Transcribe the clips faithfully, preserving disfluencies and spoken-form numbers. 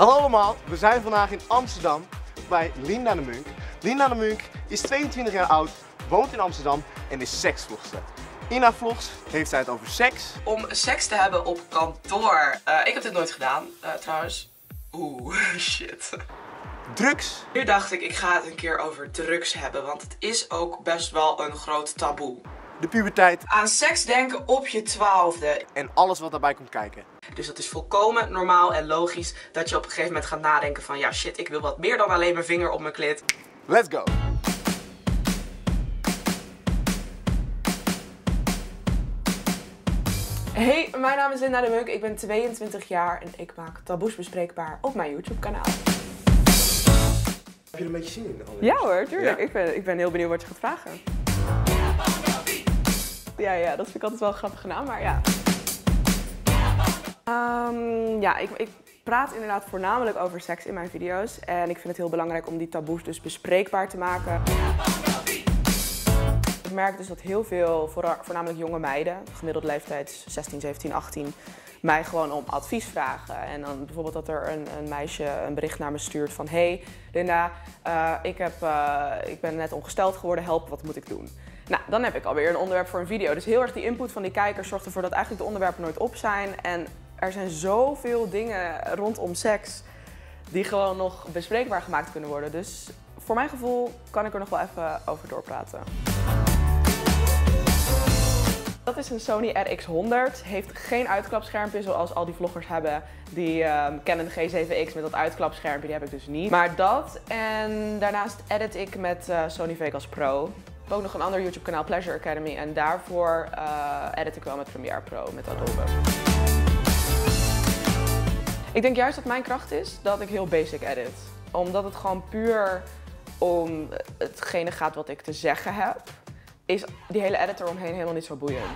Hallo allemaal, we zijn vandaag in Amsterdam bij Linda de Munk. Linda de Munk is tweeëntwintig jaar oud, woont in Amsterdam en is seksvlogster. In haar vlogs heeft zij het over seks. Om seks te hebben op kantoor. Uh, ik heb dit nooit gedaan, uh, trouwens. Oeh, shit. Drugs. Nu dacht ik, ik ga het een keer over drugs hebben, want het is ook best wel een groot taboe. De puberteit. Aan seks denken op je twaalfde. En alles wat daarbij komt kijken. Dus het is volkomen normaal en logisch dat je op een gegeven moment gaat nadenken van ja shit, ik wil wat meer dan alleen mijn vinger op mijn klit. Let's go! Hey, mijn naam is Linda de Munk, ik ben tweeëntwintig jaar en ik maak taboes bespreekbaar op mijn YouTube kanaal. Heb je er een beetje zin in? Allereerst? Ja hoor, tuurlijk. Ja? Ik, ben, ik ben heel benieuwd wat je gaat vragen. Ja, ja, dat vind ik altijd wel een grappige naam, maar ja. Um, ja, ik, ik praat inderdaad voornamelijk over seks in mijn video's. En ik vind het heel belangrijk om die taboes dus bespreekbaar te maken. Ik merk dus dat heel veel, voornamelijk jonge meiden, gemiddelde leeftijd zestien, zeventien, achttien, mij gewoon om advies vragen. En dan bijvoorbeeld dat er een, een meisje een bericht naar me stuurt van hey Linda, uh, ik, heb, uh, ik ben net ongesteld geworden, help, wat moet ik doen? Nou, dan heb ik alweer een onderwerp voor een video. Dus heel erg die input van die kijkers zorgt ervoor dat eigenlijk de onderwerpen nooit op zijn. En er zijn zoveel dingen rondom seks die gewoon nog bespreekbaar gemaakt kunnen worden. Dus voor mijn gevoel kan ik er nog wel even over doorpraten. Dat is een Sony R X honderd. Heeft geen uitklapschermpje zoals al die vloggers hebben. Die um, kennen de G zeven X met dat uitklapschermpje, die heb ik dus niet. Maar dat en daarnaast edit ik met uh, Sony Vegas Pro. Ik heb ook nog een ander YouTube kanaal, Pleasure Academy. En daarvoor uh, edit ik wel met Premiere Pro, met Adobe. Ik denk juist dat mijn kracht is dat ik heel basic edit. Omdat het gewoon puur om hetgene gaat wat ik te zeggen heb, is die hele edit eromheen helemaal niet zo boeiend.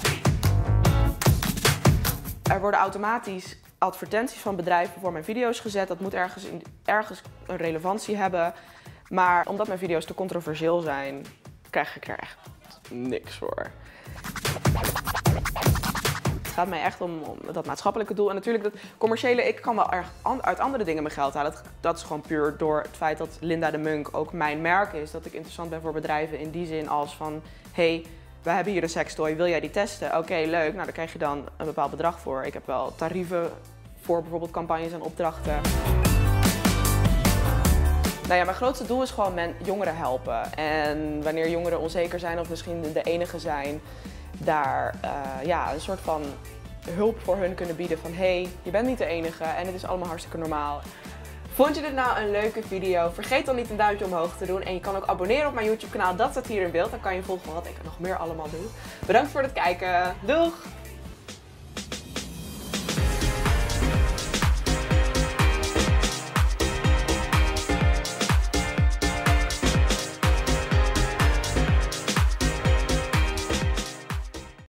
Er worden automatisch advertenties van bedrijven voor mijn video's gezet. Dat moet ergens, in, ergens een relevantie hebben. Maar omdat mijn video's te controversieel zijn, krijg ik er echt niks voor. Het gaat mij echt om, om dat maatschappelijke doel. En natuurlijk dat commerciële, ik kan wel erg an, uit andere dingen mijn geld halen. Dat, dat is gewoon puur door het feit dat Linda de Munk ook mijn merk is. Dat ik interessant ben voor bedrijven in die zin als van hey, we hebben hier een sextoy, wil jij die testen? Oké, okay, leuk. Nou, daar krijg je dan een bepaald bedrag voor. Ik heb wel tarieven voor bijvoorbeeld campagnes en opdrachten. Nou ja, mijn grootste doel is gewoon men, jongeren helpen. En wanneer jongeren onzeker zijn of misschien de enige zijn, daar uh, ja, een soort van hulp voor hun kunnen bieden van hey, je bent niet de enige en het is allemaal hartstikke normaal. Vond je dit nou een leuke video? Vergeet dan niet een duimpje omhoog te doen en je kan ook abonneren op mijn YouTube kanaal, dat staat hier in beeld. Dan kan je volgen wat ik nog meer allemaal doe. Bedankt voor het kijken. Doeg!